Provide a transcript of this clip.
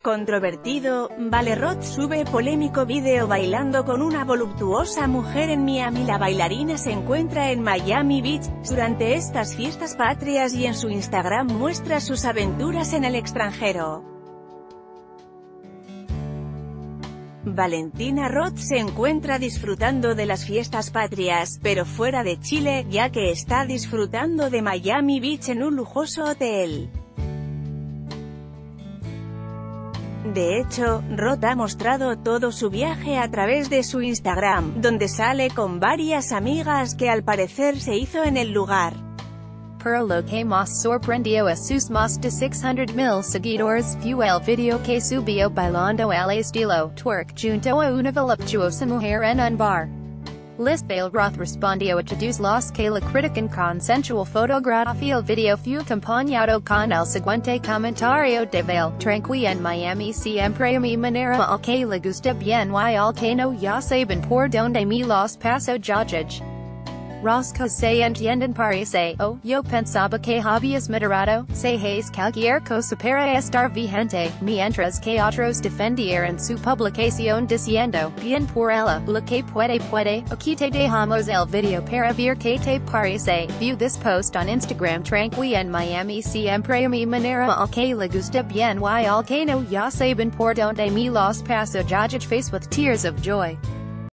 Controvertido, Vale Roth sube polémico vídeo bailando con una voluptuosa mujer en Miami. La bailarina se encuentra en Miami Beach durante estas fiestas patrias y en su Instagram muestra sus aventuras en el extranjero. Valentina Roth se encuentra disfrutando de las fiestas patrias, pero fuera de Chile, ya que está disfrutando de Miami Beach en un lujoso hotel. De hecho, Roth ha mostrado todo su viaje a través de su Instagram, donde sale con varias amigas que al parecer se hizo en el lugar. Pero lo que más sorprendió a sus más de 600,000 seguidores fue el video que subió bailando al estilo twerk junto a una voluptuosa mujer en un bar. Lisbeth Roth respondió a todos los que la critican con sensual fotografía. El video fue acompañado con el siguiente comentario de Vail: tranqui en Miami siempre a mi manera, al que le gusta bien y al que no ya saben por donde me los paso jajaj. Roscos se entienden parece, yo pensaba que habías moderado, se hace cualquier cosa para estar vigente, mientras que otros defendieron su publicación diciendo, bien por ella, lo que puede, aquí te dejamos el video para ver qué te parece. View this post on Instagram. Tranqui en Miami siempre a mi manera, al que le gusta bien y al que no ya saben por donde me los paso jajaj. Face with tears of joy.